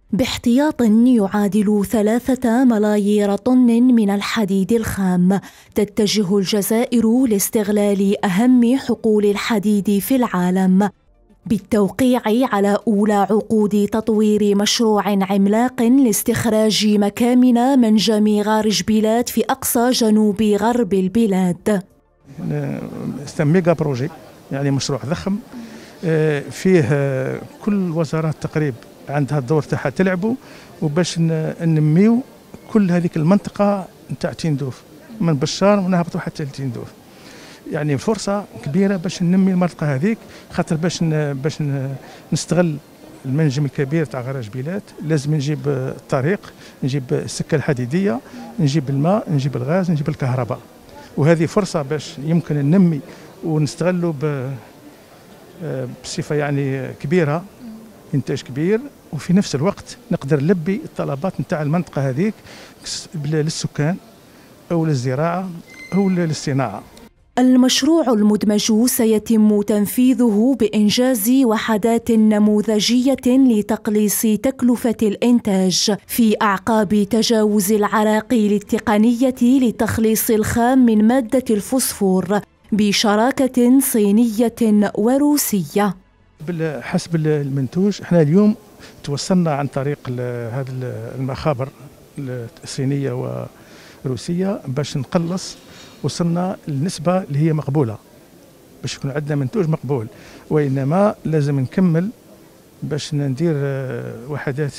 باحتياط يعادل 3 ملايير طن من الحديد الخام، تتجه الجزائر لاستغلال أهم حقول الحديد في العالم بالتوقيع على أولى عقود تطوير مشروع عملاق لاستخراج مكامن منجم غارج بيلات في أقصى جنوب غرب البلاد. ميجا بروجي، يعني مشروع ضخم فيه كل وزارات تقريبا عندها الدور تاعها تلعبوا، وباش ننميو كل هذيك المنطقه نتاع تندوف من بشار ونهبطوا حتى لتندوف. يعني فرصه كبيره باش ننمي المنطقه هذيك، خاطر باش نستغل المنجم الكبير تاع غراج بيلات لازم نجيب الطريق، نجيب السكه الحديديه، نجيب الماء، نجيب الغاز، نجيب الكهرباء. وهذه فرصه باش يمكن ننمي ونستغلوا بصفه يعني كبيره، انتاج كبير، وفي نفس الوقت نقدر نلبي الطلبات نتاع المنطقه هذيك للسكان او للزراعه او للصناعه. المشروع المدمج سيتم تنفيذه بإنجاز وحدات نموذجية لتقليص تكلفة الإنتاج في أعقاب تجاوز العراقيل التقنية لتخليص الخام من مادة الفوسفور بشراكة صينية وروسية. حسب المنتوج احنا اليوم توصلنا عن طريق هذه المخابر الصينية وروسية باش نقلص، وصلنا للنسبة اللي هي مقبولة باش يكون عندنا منتوج مقبول، وإنما لازم نكمل باش ندير وحدات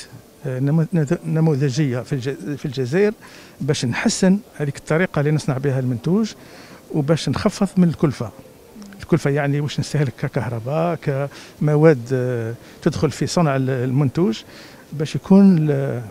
نموذجية في الجزائر باش نحسن هذيك الطريقة اللي نصنع بها المنتوج، وباش نخفض من الكلفة يعني واش نستهلك ككهرباء كمواد تدخل في صنع المنتوج، باش يكون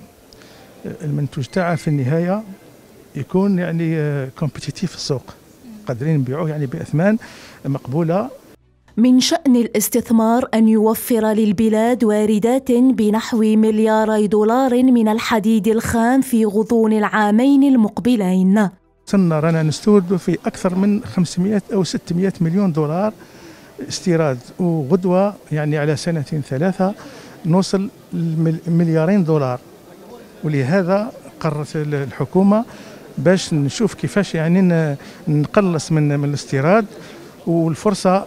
المنتوج تاعه في النهاية يكون يعني كومبيتيتيف في السوق، قادرين نبيعوه يعني بأثمان مقبولة. من شأن الاستثمار أن يوفر للبلاد واردات بنحو ملياري دولار من الحديد الخام في غضون العامين المقبلين. رانا نستورد في أكثر من 500 أو 600 مليون دولار استيراد، وغدوة يعني على 2-3 نوصل مليارين دولار. ولهذا قررت الحكومة باش نشوف كيفاش يعني نقلص من الاستيراد، والفرصة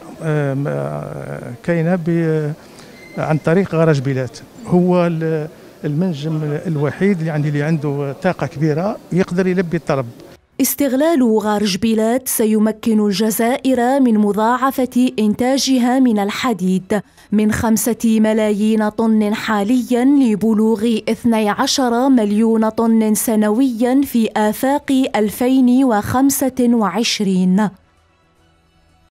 كاينة عن طريق غراج بيلات. هو المنجم الوحيد اللي عنده طاقة كبيرة يقدر يلبي الطلب. استغلال غارج بيلات سيمكن الجزائر من مضاعفة إنتاجها من الحديد من 5 ملايين طن حالياً لبلوغ 12 مليون طن سنوياً في آفاق 2025.